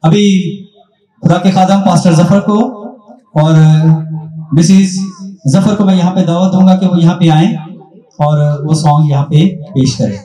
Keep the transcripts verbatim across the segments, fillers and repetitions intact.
अभी खुदा के खादम पास्टर जफर को और मिसिस जफर को मैं यहाँ पे दावत दूंगा कि वो यहाँ पे आए और वो सॉन्ग यहाँ पे पेश करें।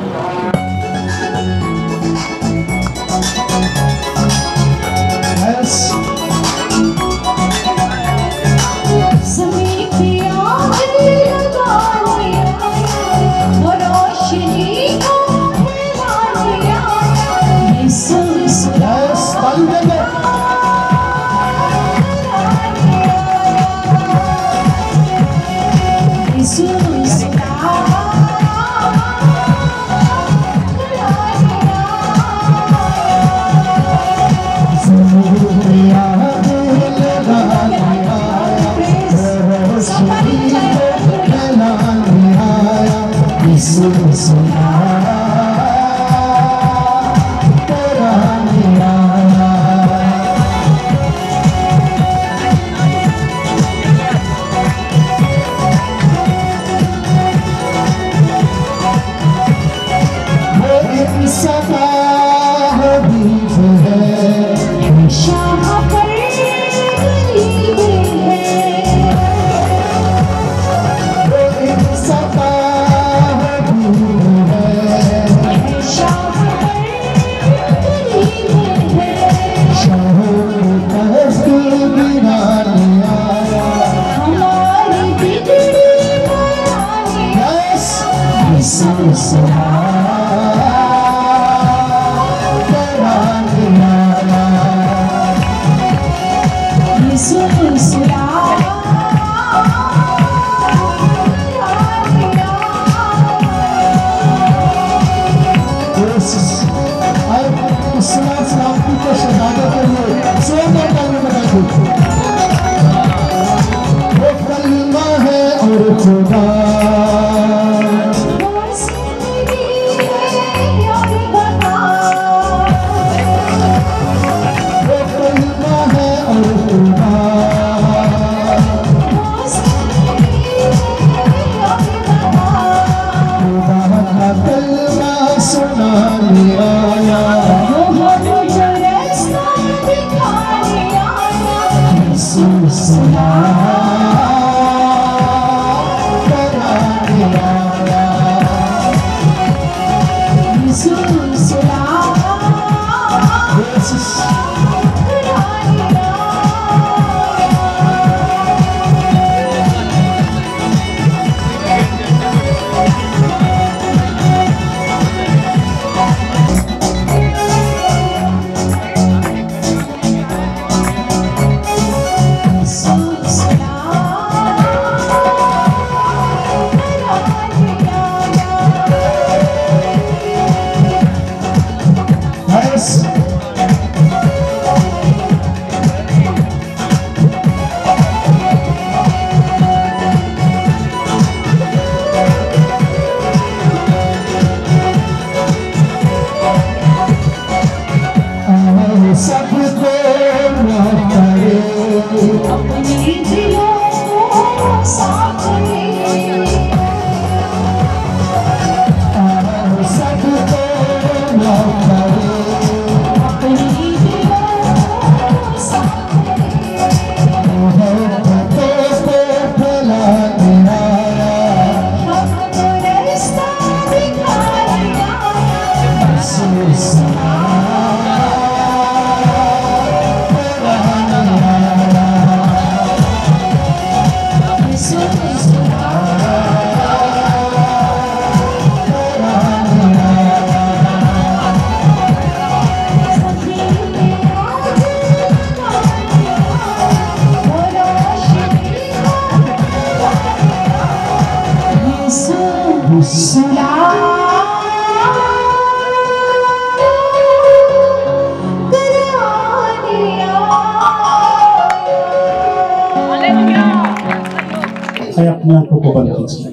अपने आप को बंद कीजिए।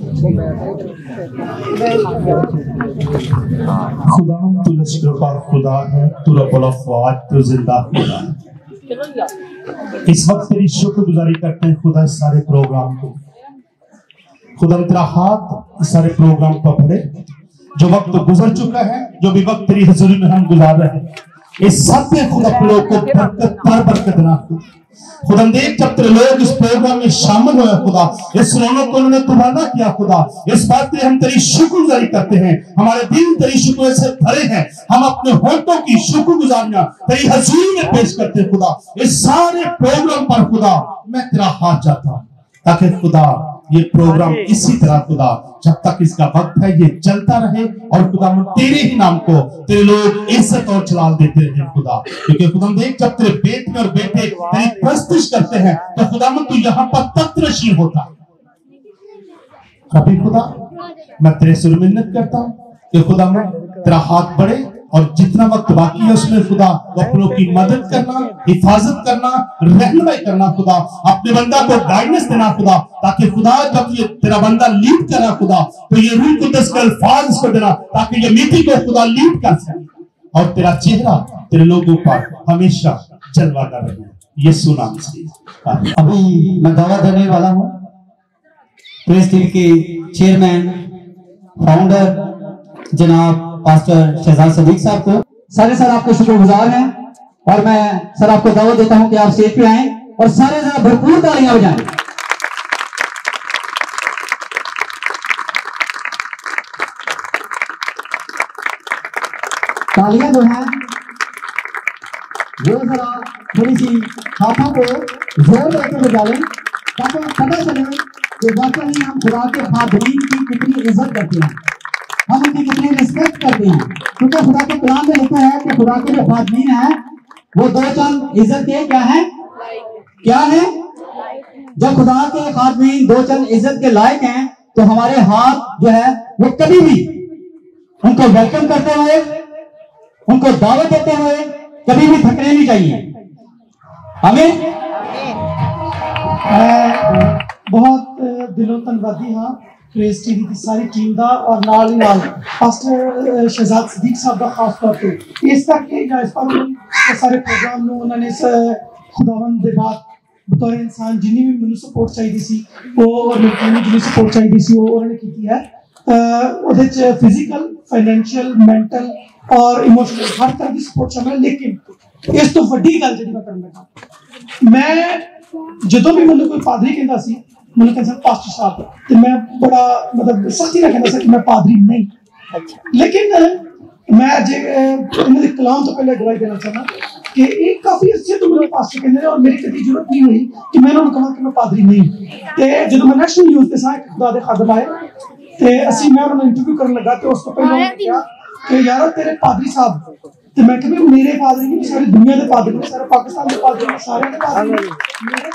खुदा तू लश्कर का खुदा है, तू रब्बुल अफ़वाज, तू जिंदा खुदा है। इस वक्त तेरी शुक्रगुजारी करते हैं खुदा इस सारे प्रोग्राम को। खुदा तेरा हाथ इस सारे प्रोग्राम पर भरे। जो वक्त गुजर चुका है, जो भी वक्त तेरी हजूरी में हम गुजार रहे हैं, इस सब में खुदा लोग को बरकत पर बरकत ना खुदा देख जब तेरे लोग इस प्रोग्राम में शामिल हुए खुदा इस रौनक को उन्होंने तुम्हारा किया खुदा इस बात पे हम तेरी शुक्रगुजारी करते हैं हमारे दिल तेरी शुक्र से भरे हैं हम अपने होठों की शुक्रगुजारियां तेरी हजूरी में पेश करते हैं खुदा इस सारे प्रोग्राम पर खुदा मैं तेरा हाथ चाहता हूं ताकि खुदा ये प्रोग्राम इसी तरह खुदा जब तक इसका वक्त है ये चलता रहे और खुदा तेरे ही नाम को तेरे लोग इज्जत और जलाल देते हैं खुदा क्योंकि खुदा देख जब तेरे बेटे और बेटे तेरी प्रस्तुत करते हैं तो खुदा तू यहाँ पर तख्त नशीन होता कभी खुदा मैं तेरे से मिन्नत करता हूँ कि खुदा मैं तेरा हाथ बढ़े और जितना वक्त बाकी है उसमें खुदा अपनों की मदद करना हिफाजत करना रहनुमाई करना खुदा अपने बंदा को गाइडेंस देना खुदा ताकि खुदा जब ये तेरा बंदा लीड करा खुदा तो ये रूह कुद्दस के अल्फाज इसको देना ताकि ये मीटिंग को खुदा लीड कर सके और तेरा चेहरा तेरे लोगों पर हमेशा जलवाता रहे यीशु नाम से अभी मैं दावा देने वाला हूँ प्रेस टीवी के चेयरमैन फाउंडर जनाब पास्टर शहजाद सदीक साहब को सारे सर आपको शुक्रगुजार हैं और मैं सर आपको दावत देता हूं कि आप स्टेज पे आएं और सारे जरा भरपूर तालियां बजाएं। तालियां जो हैं वो जरा थोड़ी सी हाथों को जोर देकर बजा लें ताकि पता चले कि वाकई हम खुदा के हादरीन की कितनी इज्जत करते हैं हम उनकी कितनी रिस्पेक्ट करते हैं क्योंकि खुदा के कलाम में लिखा है कि खुदा के जो खादमीन है वो दो चंद इज्जत के क्या है क्या है जब खुदा के खादमीन दो चंद इज्जत के लायक हैं तो हमारे हाथ जो है वो कभी भी उनको वेलकम करते हुए उनको दावत देते हुए कभी भी थकने नहीं चाहिए हमें बहुत दिलों धन्यवादी हाँ प्रेस टीवी की सारी टीम का और नाल ही नाल पास्टर शहजाद सदीक साहब का खास तौर पर इस तक इस पर सारे प्रोग्राम में उन्होंने इस खुदावंद के बाद बतौर इंसान जिन्नी भी मैंने सपोर्ट चाहिए सी वो और मेरी जिन्नी सपोर्ट चाहिए सी वो उन्होंने की है फिजिकल फाइनेंशियल मेंटल और इमोशनल हर तरह की सपोर्ट शामिल है लेकिन इस तो वड्डी गल जी मैं करना लगा मैं जो भी मैंने कोई पादरी कहता सी मैंने कहता पास्टर साहब तो मैं बड़ा मतलब सख्ती ना कहता कि मैं पादरी नहीं अच्छा। लेकिन मैं जे इन्होंने कलाम तो पहले गवाही देना चाहना कि एक काफी अच्छे तो मेरे पास्टर कहते हैं और मेरी कभी जरूरत नहीं हुई कि मैंने उन्हें कहा कि मैं पादरी नहीं ते जो मैं नेशनल न्यूज़ के साथ खुदा दे खादम आए ते असि मैं उन्हें इंटरव्यू करने लगा तो उसको पहले उन्होंने कहा कि यार तेरे पादरी साहब तो मैं कभी मेरे पादरी नहीं सारी दुनिया के पादरी नहीं सारे पाकिस्तान के पादरी सारे के पादरी मेरे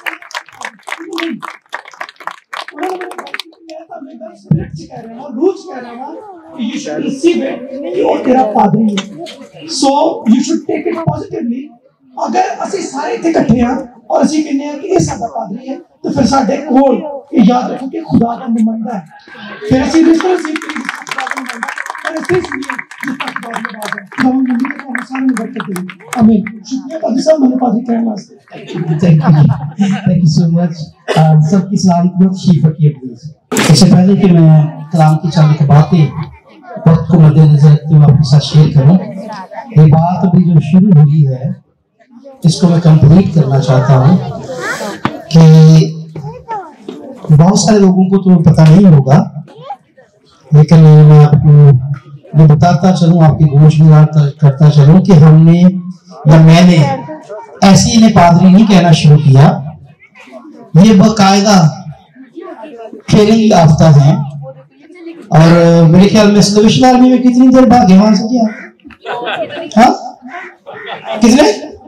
So you should take it positively. अगर ਅਸੀਂ ਸਾਰੇ ਇੱਥੇ ਇਕੱਠੇ ਆ और ਅਸੀਂ ਕਹਿੰਦੇ ਆ ਕਿ ਇਹ ਸਾਡਾ ਪਾਦਰੀ ਹੈ तो फिर साडे कोल याद रखो कि खुदा का नुमाइंदा है फिर ਅਸੀਂ ਇਸ ਤਰ੍ਹਾਂ ਸੀ ਕਿ खुदा का नुमाइंदा पर ਅਸੀਂ सुनिए जिसका खुदा की बात है हम मंदिर के अनुसार में करते हैं आमीन शुक्रिया पादरी साहब मैंने पादरी कहने वास्ते thank you thank you so much सबकी सलामती और शीफा की अपील इससे पहले कि मैं कलाम की चंद बातें वक्त को मद्देनजर रखते हुए आपके साथ शेयर करूं ये बात अभी जो शुरू हुई है इसको मैं कंप्लीट करना चाहता हूं कि बहुत सारे लोगों को तो पता नहीं होगा लेकिन मैं आपको ये बताता चलूं आपकी गोशगुजार करता चलूं कि हमने या मैंने ऐसे इन्हें पादरी नहीं कहना शुरू किया ये बाकायदा ट्रेनिंग याफ्ता हैं और मेरे ख्याल में सल्वेशन आर्मी में कितनी देर भाग्यवान से किया हाँ कितने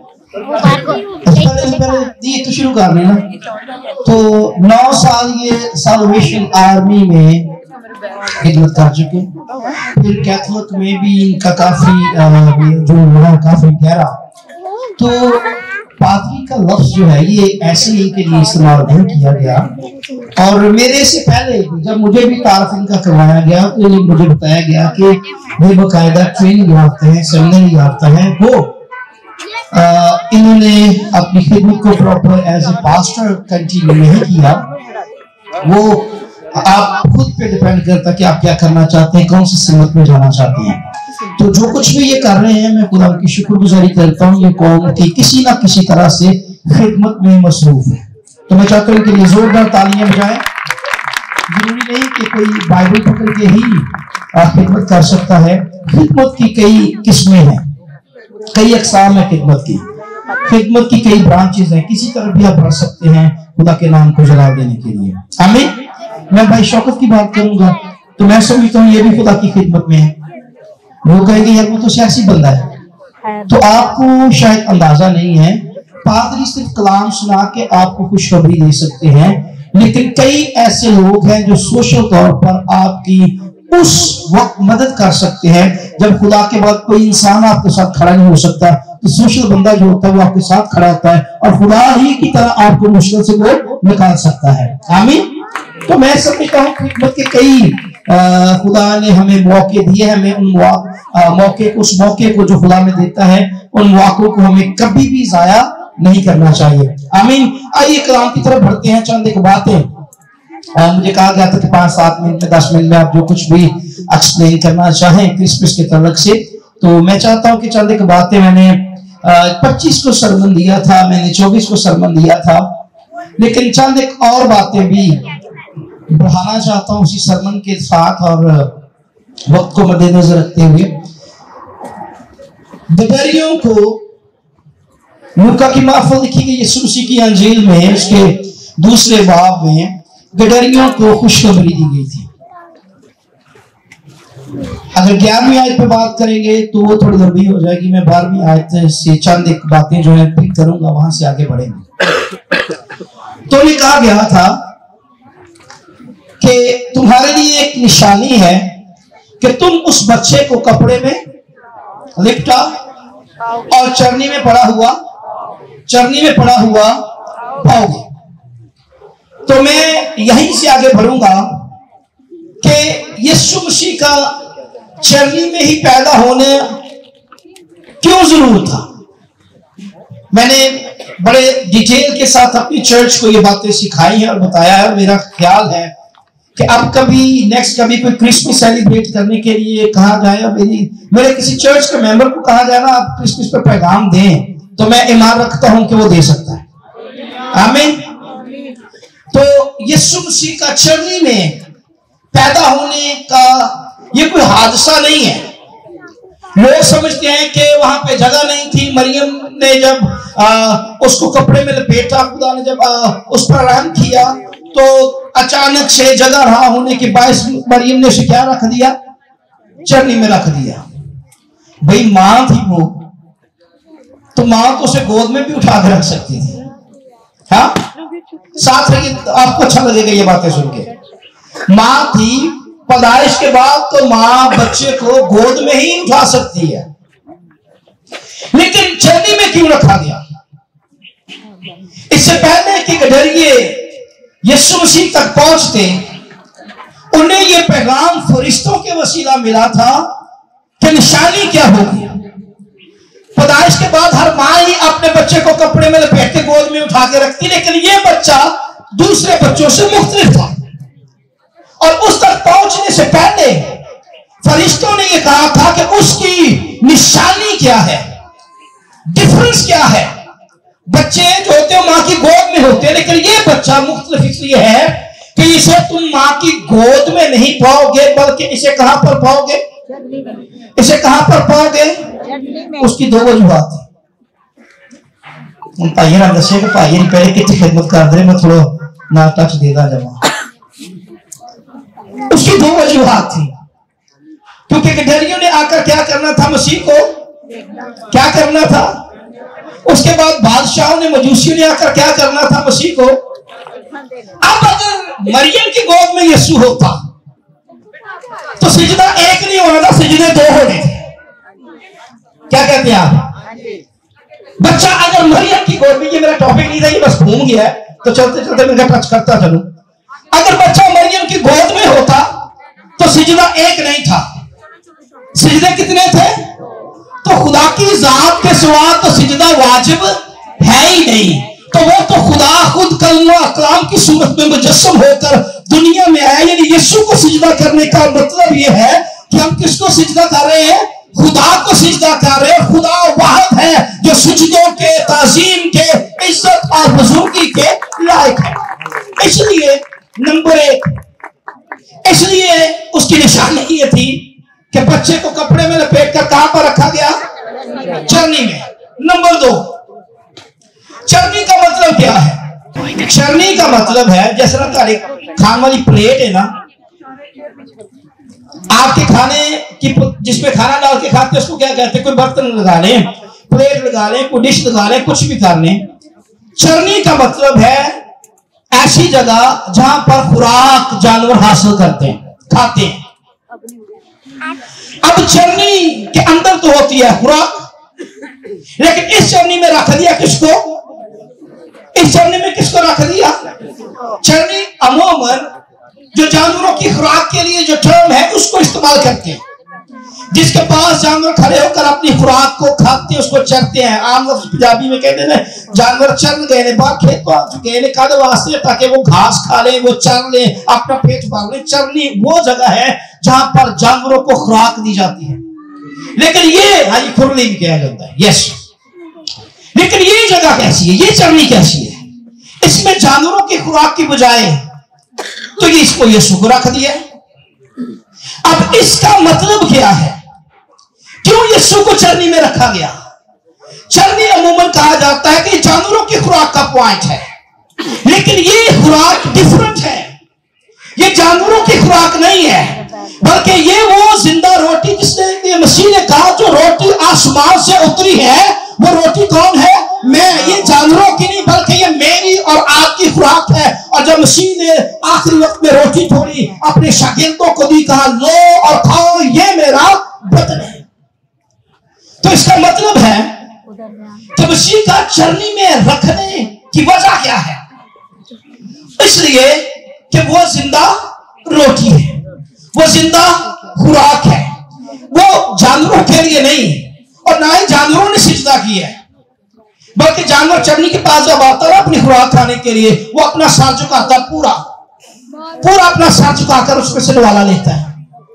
पहले पहले ये तो शुरू कर लेना तो नौ साल ये सल्वेशन आर्मी में खिदमत कर चुके फिर कैथोलिक में भी इनका काफी जो रहा काफी गहरा तो पादरी का लफ्ज जो है ये ऐसे ही के लिए इस्तेमाल नहीं किया गया और मेरे से पहले जब मुझे भी तारफ इनका करवाया गया तो मुझे बताया गया कि ये बाकायदा ट्रेनिंग याफ्ता है सेमिनरी याफ्ता है वो आ, इन्होंने अपनी खिदमत को proper as a pastor continue नहीं किया वो आप खुद पे डिपेंड करता कि आप क्या करना चाहते हैं कौन सी सिमत में जाना चाहते हैं तो जो कुछ भी ये कर रहे हैं मैं खुदा की शुक्रगुजारी करता हूँ। ये कौम की किसी ना किसी तरह से खिदमत में मसरूफ है, तो मैं चाहता हूँ कि ये जोरदार तालियां बजाएं। जरूरी नहीं कि कोई बाइबल पकड़ के ही खिदमत कर सकता है। खिदमत की कई किस्में हैं, कई अकसाम है खिदमत की। खिदमत की कई ब्रांचेस हैं, किसी तरह भी आप बढ़ सकते हैं खुदा के नाम को जला देने के लिए। आमीन। मैं भाई शौकत की बात करूंगा तो मैं समझता हूँ ये भी खुदा की खिदमत में है। वो कहेंगे यार वो तो सियासी बंदा है, तो आपको शायद अंदाजा नहीं है, पादरी सिर्फ कलाम सुना के आपको खुशखबरी दे सकते हैं, लेकिन कई ऐसे लोग हैं जो सोशल तौर पर आपकी उस वक्त मदद कर सकते हैं जब खुदा के बाद कोई इंसान आपके साथ खड़ा नहीं हो सकता, तो सोशल बंदा जो होता है वो आपके साथ खड़ा होता है और खुदा ही की तरह आपको मुश्किल से वो निकाल सकता है। आमीन। तो मैं समझता हूँ खिदमत के कई आ, खुदा ने हमें मौके दिए, हमें उन मौके को उस मौके को जो खुदा में देता है उन मौकों को हमें कभी भी जाया नहीं करना चाहिए। आमीन। आइए कलाम की तरफ बढ़ते हैं। चंद एक बातें मुझे कहा गया था कि पांच सात मिनट में दस मिनट में आप जो कुछ भी एक्सप्लेन करना चाहें क्रिसमस के तलक से, तो मैं चाहता हूं कि चंद एक बातें, मैंने पच्चीस को सरमन दिया था, मैंने चौबीस को सरमन दिया था, लेकिन चंद एक और बातें भी बढ़ाना चाहता हूं उसी सरमन के साथ और वक्त को मद्देनजर रखते हुए। गडरियों को लूका की मार्फत लिखी गई यीशु मसीह की अंजील में उसके दूसरे बाब में गडरियों को खुशखबरी दी गई थी। अगर ग्यारहवीं आयत पे बात करेंगे तो वो थोड़ी लंबी हो जाएगी, मैं बारहवीं आयत से चंद एक बातें जो है पिक करूंगा, वहां से आगे बढ़ेंगे। तो ये कहा गया था कि तुम्हारे लिए एक निशानी है कि तुम उस बच्चे को कपड़े में लिपटा और चरनी में पड़ा हुआ चरनी में पड़ा हुआ पाओगे। तो मैं यहीं से आगे बढ़ूंगा कि यीशु मसीह का चरनी में ही पैदा होने क्यों जरूर था। मैंने बड़े डिटेल के साथ अपनी चर्च को ये बातें सिखाई हैं और बताया है। मेरा ख्याल है कि अब कभी नेक्स्ट कभी कोई क्रिसमस सेलिब्रेट करने के लिए कहा जाए, मेरी मेरे किसी चर्च के मेंबर को कहा जाए ना आप क्रिसमस पर पैगाम दें, तो मैं ईमान रखता हूं कि वो दे सकता है। आमीन। तो यीशु मसीह का चरनी में पैदा होने का ये कोई हादसा नहीं है। लोग समझते हैं कि वहां पे जगह नहीं थी, मरियम ने जब आ, उसको कपड़े में लपेटा, खुदा ने जब आ, उस पर रहम किया तो अचानक से जगह रहा होने के बायस मरियम ने उसे क्या रख दिया, चरनी में रख दिया। भाई मां थी वो, तो मां तो उसे गोद में भी उठा के रख सकती थी। हाँ, साथ रहिए, आपको अच्छा लगेगा ये बातें सुन के। मां थी, पैदाइश के बाद तो मां बच्चे को गोद में ही उठा सकती है, लेकिन चरनी में क्यों रखा गया? इससे पहले कि गडरिये यीशु मसीह तक पहुंचते, उन्हें यह पैगाम फरिश्तों के वसीला मिला था कि निशानी क्या होगी। पैदाइश के बाद हर मां ही अपने बच्चे को कपड़े में लपेट के गोद में उठा के रखती, लेकिन यह बच्चा दूसरे बच्चों से मुख्तलिफ था और उस तक पहुंचने से पहले फरिश्तों ने यह कहा था कि उसकी निशानी क्या है, डिफरेंस क्या है। बच्चे जो होते हैं मां की गोद में होते हैं, लेकिन यह बच्चा मुख्तलिफ इसलिए है कि इसे तुम मां की गोद में नहीं पाओगे, बल्कि इसे कहां पर पाओगे? इसे कहां पर पाओगे? उसकी दो वजूहात थी। भाई ने दसे कि भाई ने पहले कितनी खिदमत कर दे, मैं थोड़ा ना टच देदा जावा। उसकी दो वजूहात थी, क्योंकि गडरियों ने आकर क्या करना था, मसीह को क्या करना था। उसके बाद बादशाहों ने, मजूसियों ने आकर क्या करना था, मसीह को। अब अगर मरियम की गोद में यीशु होता तो सिजदा एक नहीं होना था, सिजदे दो होने थे। क्या कहते हैं आप? बच्चा अगर मरियम की गोद में, ये मेरा टॉपिक नहीं था, ये बस घूम गया है, तो चलते चलते मैं टच करता चलूं। अगर बच्चा मरियम की गोद में होता तो सिजदा एक नहीं था, सिजदे कितने थे? तो खुदा की जात के सिवा तो सिजदा वाजिब है ही नहीं। तो वो तो खुदा खुद कलमा कलाम की सूरत में मुजस्सम होकर दुनिया में आया। यानी यीशु को सिजदा करने का मतलब ये है कि हम किसको सिजदा कर रहे हैं? खुदा को सिजदा कर रहे हो। खुदा वाहिद है जो सुजदों के, ताजीम के, इज्जत और बुजुर्गी के लायक है। इसलिए नंबर एक, इसलिए उसकी निशानी ये थी कि बच्चे को कपड़े में लपेट कर कहां पर रखा गया? चरनी में। नंबर दो, चरनी का मतलब क्या है? चरनी का मतलब है जैसे ना खाने वाली प्लेट है ना, आपके खाने की जिसमें खाना डाल के खाते हैं उसको क्या कहते हैं? कोई बर्तन लगा लें, प्लेट लगा लें, कोई डिश लगा लें, कुछ भी कर लें। चरनी का मतलब है ऐसी जगह जहां पर खुराक जानवर हासिल करते हैं, खाते हैं। अब चरनी के अंदर तो होती है खुराक, लेकिन इस चरनी में रख दिया किसको? इस चरनी में किसको रख दिया? चरनी अमूमन जो जानवरों की खुराक के लिए जो टर्म है उसको इस्तेमाल करते हैं। जिसके पास जानवर खड़े होकर अपनी खुराक को खाते हैं उसको चरते हैं। आम लोग पंजाबी में कहते हैं जानवर चर गए ने, बाहर खेत को आ चुके हैं कादे वास्ते, ताकि वो घास खा लें, वो चर लें, अपना पेट भर लें। चरनी वो जगह है जहां पर जानवरों को खुराक दी जाती है। लेकिन ये हाजी खुरली भी कहा जाता है, यस। लेकिन ये जगह कैसी है? ये चरनी कैसी है? इसमें जानवरों की खुराक की बजाय तो ये इसको यीशु को रख दिया। अब इसका मतलब क्या है? क्यों यीशु को चरनी में रखा गया? चरनी अमूमन कहा जाता है कि जानवरों की खुराक का पॉइंट है, लेकिन ये खुराक डिफरेंट है। ये जानवरों की खुराक नहीं है, बल्कि ये वो जिंदा रोटी जिसने मसीह ने कहा जो रोटी आसमान से उतरी है, वो रोटी कौन है? मैं। ये जानवरों की नहीं बल्कि ये मेरी और आपकी खुराक है। और जब मसीह ने आखिरी वक्त में रोटी थोड़ी अपने शागिर्दों को दी, कहा लो और खाओ, ये मेरा बदन है। तो इसका मतलब है कि मसीह का चरनी में रखने की वजह क्या है? इसलिए कि वो जिंदा रोटी है, वो जिंदा खुराक है। वो जानवरों के लिए नहीं, और ना ही जानवरों ने सिजदा किया है, बल्कि जानवर चरनी के पास जब आता है अपनी खुराक खाने के लिए, वो अपना सर झुकाता, पूरा पूरा अपना सर झुकाकर उसमें से निवाला लेता है।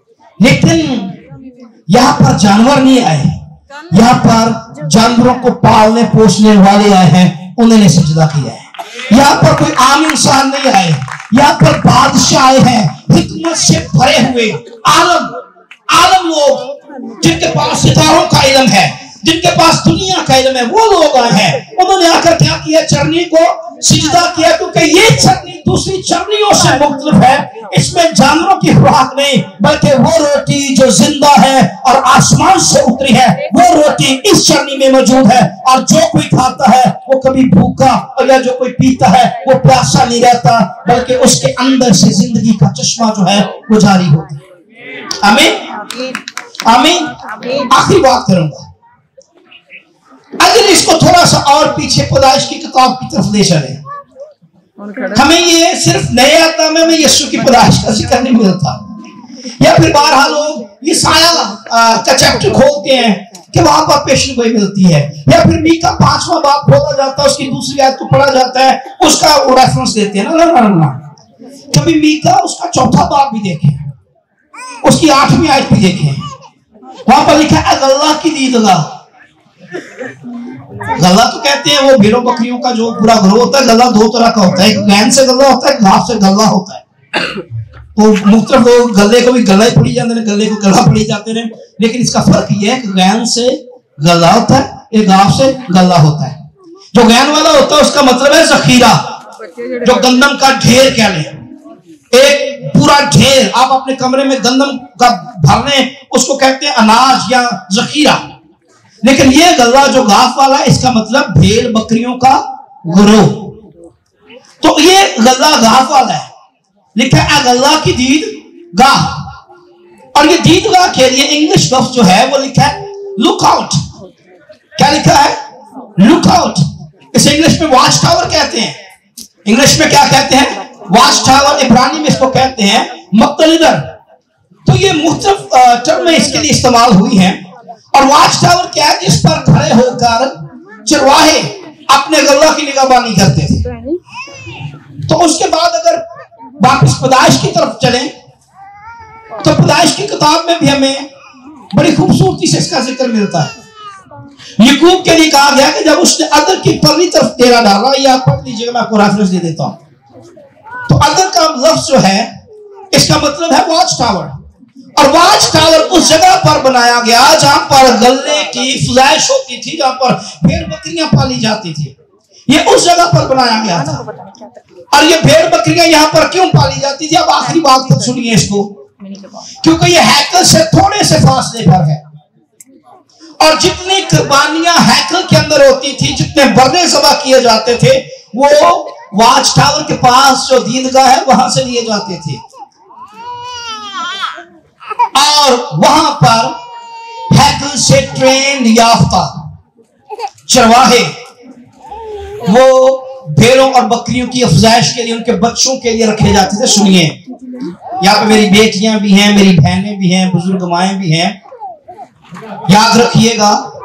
लेकिन यहां पर जानवर नहीं आए, यहां पर जानवरों को पालने पोसने वाले आए हैं, उन्होंने सिजदा किया है। यहां पर कोई आम इंसान नहीं आए, यहां पर बादशाह आए हैं, हिकमत से भरे हुए आलम आलम लोग जिनके पास सितारों का इल्म है, जिनके पास दुनिया का इल्म है, वो लोग आए हैं। उन्होंने आकर क्या किया? चरनी को सिजदा किया, क्योंकि ये चरनी दूसरी चरनियों से मुख्तलिफ है। इसमें जानवरों की खुराक नहीं, बल्कि वो रोटी जो जिंदा है और आसमान से उतरी है, वो रोटी इस चरनी में मौजूद है। और जो कोई खाता है वो कभी भूखा, और या जो कोई पीता है वो प्यासा नहीं रहता, बल्कि उसके अंदर से जिंदगी का चश्मा जो है वो जारी होता है। आमीन आमीन। आखिरी बात करूंगा, अगर इसको थोड़ा सा और पीछे पैदाइश की किताब की तरफ ले चले, हमें ये सिर्फ नए आत्मा में यीशु की पैदाइश का जिक्र नहीं मिलता, या फिर बारहा लोग ईसाया का चैप्टर खोलते हैं कि वहां पर पेशन गोई मिलती है, या फिर मीका पांचवा बाप खोला जाता है, उसकी दूसरी आयत को पढ़ा जाता है, उसका वो रेफरेंस देते हैं ना ना ना कभी मीका उसका चौथा बाप भी देखें, उसकी आठवीं आयत भी देखें, वहां पर लिखा है अल्लाह की दीदगाह। गला तो कहते हैं वो भेड़ों बकरियों का जो पूरा ग्रोह होता है। गला दो तरह का होता है, एक गैन से गला होता है, घास से गला होता है। तो मुख्तलिफ लोग गले को भी गला ही पड़ी जाते हैं, गले को गला पड़ी जाते हैं, लेकिन इसका फर्क यह है कि गैन से गला होता है, एक घास से गला होता है। जो गैन वाला होता है उसका मतलब है जखीरा, जो गंदम का ढेर कह लें, एक पूरा ढेर आप अपने कमरे में गंदम का भर लें, उसको कहते हैं अनाज या जखीरा। लेकिन ये गल्ला जो घास वाला है, इसका मतलब भेड़ बकरियों का ग्रोह। तो ये गल्ला घास वाला है, लिखा है गल्ला की दीद गाह। और ये दीद गाह के लिए इंग्लिश लफ्ज जो है वो लिखा है लुक आउट। क्या लिखा है? Look out. इसे इंग्लिश में वॉच टावर कहते हैं। इंग्लिश में क्या कहते हैं? Watch tower. इब्रानी में इसको कहते हैं मक्तलिदर। तो ये मुख्तलिफ टर्म में इसके लिए इस्तेमाल हुई है। और वॉच टावर क्या है? जिस पर खड़े होकर चरवाहे अपने गल्ला की निगहबानी करते थे। तो उसके बाद अगर वापस पैदाइश की तरफ चलें तो पैदाइश की किताब में भी हमें बड़ी खूबसूरती से इसका जिक्र मिलता है। याकूब के लिए कहा गया कि जब उसने अदर की परली तरफ डेरा डाला, या आप पढ़ लीजिएगा, मैं आपको रेफरेंस दे देता हूं। तो अदर का लफ्ज जो है इसका मतलब है वॉच टावर, और वॉच टावर उस जगह पर बनाया गया जहां पर गले की फुजाइश होती थी, जहां पर भेड़ बकरियां पाली जाती थी। ये उस जगह पर बनाया गया था। और ये भेड़ बकरियां यहाँ पर क्यों पाली जाती थी, अब आखिरी बात तक सुनिए इसको, क्योंकि ये हैकल से थोड़े से फासले पर है, और जितनी कुर्बानियां हैकल के अंदर होती थी, जितने बर्रे ज़बह किए जाते थे, वो वॉच टावर के पास जो दीदगाह है वहां से लिए जाते थे। और वहां पर हैकल से ट्रेन याफ्ता चरवाहे वो भेड़ों और बकरियों की अफजाइश के लिए, उनके बच्चों के लिए रखे जाते थे। सुनिए, यहाँ पे मेरी बेटियां भी हैं, मेरी बहनें भी हैं, बुजुर्ग माएं भी हैं। याद रखिएगा,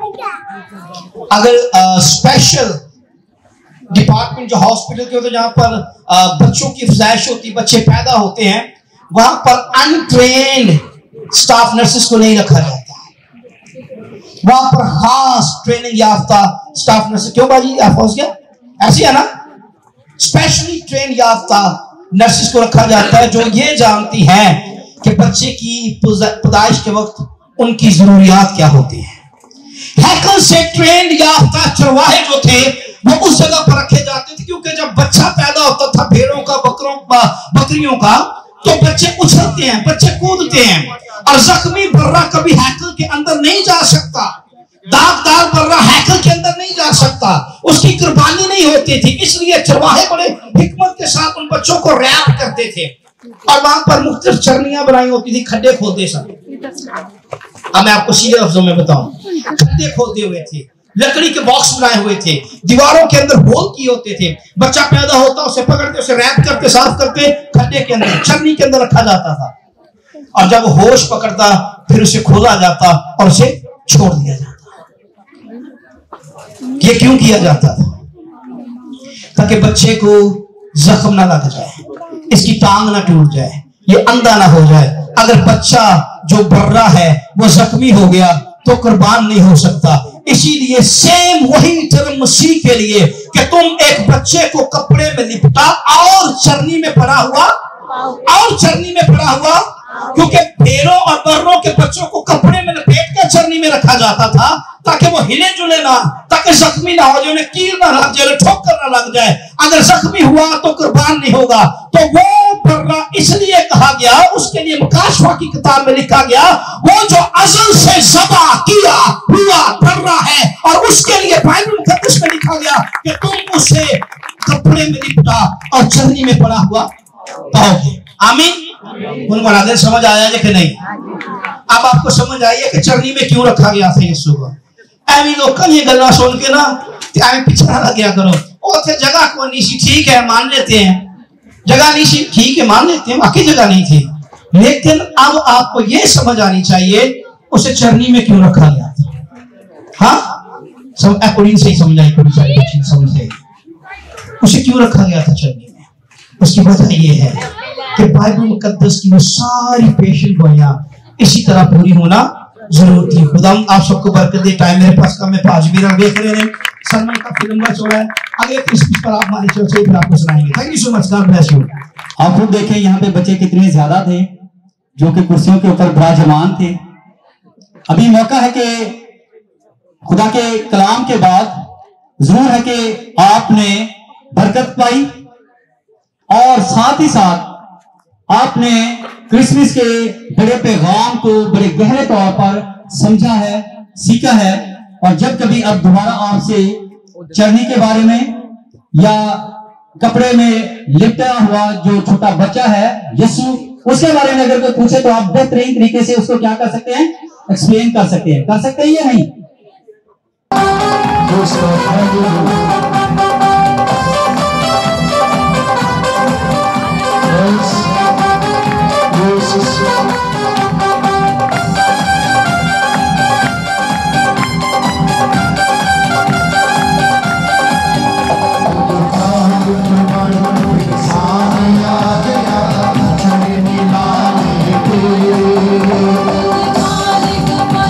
अगर स्पेशल डिपार्टमेंट जो हॉस्पिटल के होते हैं, जहां पर आ, बच्चों की अफजाइश होती, बच्चे पैदा होते हैं, वहां पर अनट्रेन्ड स्टाफ नर्सेस को नहीं रखा जाता, वहां पर खास ट्रेनिंग याफ्ता स्टाफ नर्सेस। क्यों बाजी, आप पहुंच गया? ऐसी है ना, स्पेशली ट्रेन याफ्ता नर्सेस को रखा जाता है, जो ये जानती हैं कि बच्चे की पैदाइश के वक्त उनकी जरूरियात क्या होती है। हैकल से ट्रेन याफ्ता चरवाहे जो थे वो उस जगह पर रखे जाते थे, क्योंकि जब बच्चा पैदा होता था भेड़ों का, बकरों बकरियों का, तो बच्चे उछलते हैं, बच्चे कूदते हैं, और जख्मी बर्रा कभी हैकल के अंदर नहीं जा सकता, दागदार बर्रा हैकल के अंदर नहीं जा सकता, उसकी कुर्बानी नहीं होती थी। इसलिए चरवाहे बड़े हिकमत के साथ उन बच्चों को रैप करते थे, और वहां पर मुख्तलिफ चरनियां बनाई होती थी, खड्डे खोदे सब। अब मैं आपको सीधे लफ्जों में बताऊं, खड्डे खोदे हुए थे, लकड़ी के बॉक्स बनाए हुए थे, दीवारों के अंदर होल किए होते थे। बच्चा पैदा होता, उसे पकड़ते, उसे रैप करके साफ करके खड्डे के अंदर, चरनी के अंदर रखा जाता था, और जब वो होश पकड़ता फिर उसे खोला जाता और उसे छोड़ दिया जाता। ये क्यों किया जाता था? ताकि बच्चे को जख्म ना लग जाए, इसकी टांग ना टूट जाए, ये अंधा ना हो जाए। अगर बच्चा जो बर्रा है वो जख्मी हो गया तो कुर्बान नहीं हो सकता। इसीलिए सेम वही टर्म मसीह के लिए कि तुम एक बच्चे को कपड़े में लिपटा और चरनी में पड़ा हुआ, और चरनी में पड़ा हुआ, क्योंकि भेड़ों और बर्रों के बच्चों को कपड़े में लपेट कर चरनी में रखा जाता था, ताकि वो हिले जुले ना, ताकि जख्मी ना हो जाए, उन्हें कील ना लग जाए, ठोकर ना लग जाए। अगर जख्मी हुआ तो कुर्बान नहीं होगा। तो वो बर्रा इसलिए कहा गया, उसके लिए मुकाशवा की किताब में लिखा गया, वो जो अज़ल से ज़बा किया हुआ बर्रा है, और उसके लिए बाइबल मुकद्दस में लिखा गया कि तुम उसे कपड़े में लिपटा और चरनी में पड़ा हुआ पाओगे। आमीन। उनको नादर समझ आया है कि नहीं? अब आपको समझ आई है कि चरनी में क्यों रखा गया था यीशु को। ऐवी लोग ये गल्ला सुन के ना ऐवी पीछे ना लग करो, और जगह को नहीं सी, ठीक है मान लेते हैं, जगह नहीं सी, ठीक है मान लेते हैं, बाकी जगह नहीं थी, लेकिन अब आपको ये समझ आनी चाहिए उसे चरनी में क्यों रखा गया था। हाँ, सब अकॉर्डिंग से ही समझ आई, थोड़ी सारी समझ आई उसे क्यों रखा गया था चरनी में। उसकी वजह यह है कि बाइबल मुकद्दस की वो सारी पेशन गोइयां इसी तरह पूरी होना जरूरी है। खुदा आप सबको बरकत दे। टाइम मेरे पास कम है, पांच मिनट देख रहे हैं, समय काफी लंबा चौड़ा है, अगले किस पर आप हमारी चर्चा फिर आपको सुनाएंगे। Thank you so much, God bless you. आप खुद देखें यहाँ पे बच्चे कितने ज्यादा थे जो कि कुर्सियों के ऊपर विराजमान थे। अभी मौका है कि खुदा के कलाम के बाद जरूर है कि आपने बरकत पाई, और साथ ही साथ आपने क्रिसमस के बड़े पैगाम को बड़े गहरे तौर पर समझा है, सीखा है। और जब कभी अब दोबारा आपसे चरनी के बारे में या कपड़े में लिपटा हुआ जो छोटा बच्चा है यीशु, उसके बारे में अगर कोई पूछे तो आप बेहतरीन तरीके से उसको क्या कर सकते हैं, एक्सप्लेन कर सकते हैं। कर सकते हैं या नहीं? Thank you.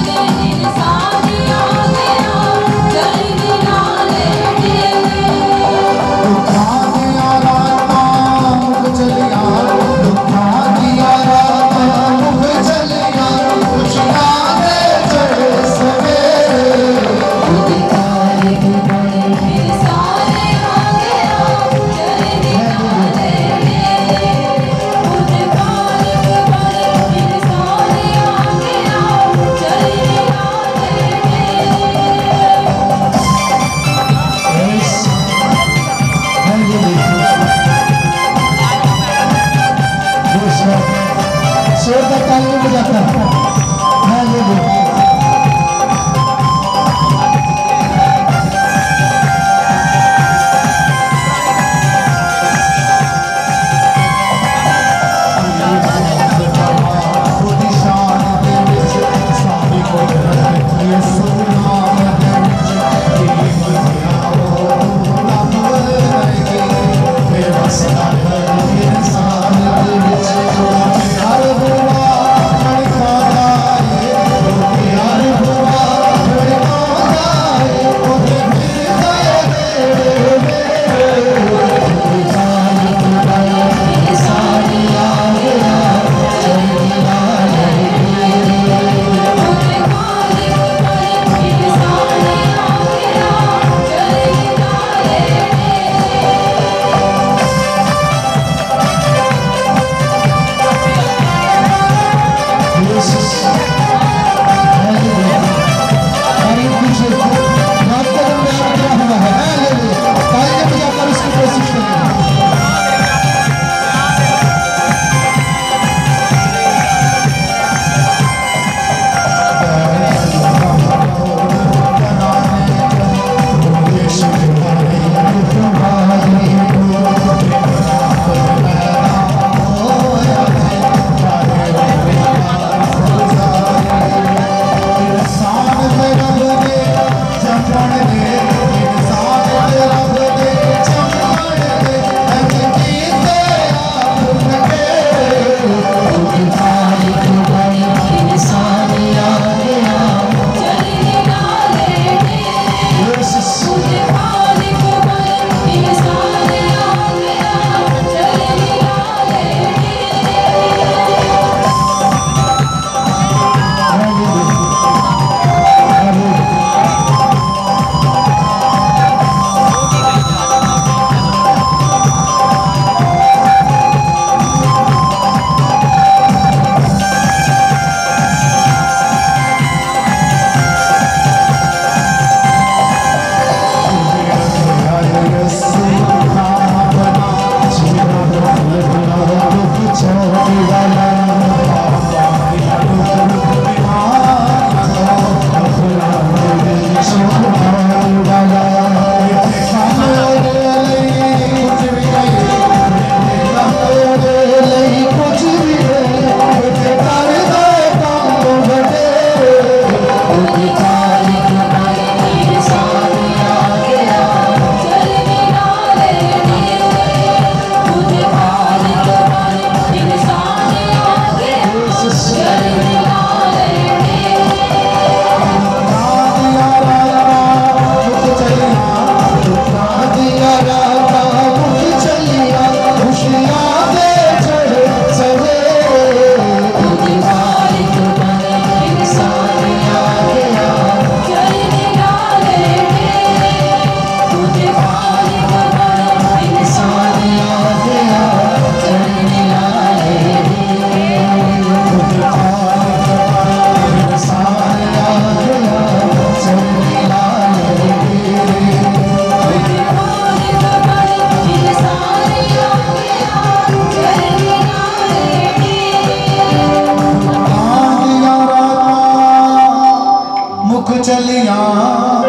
चलिया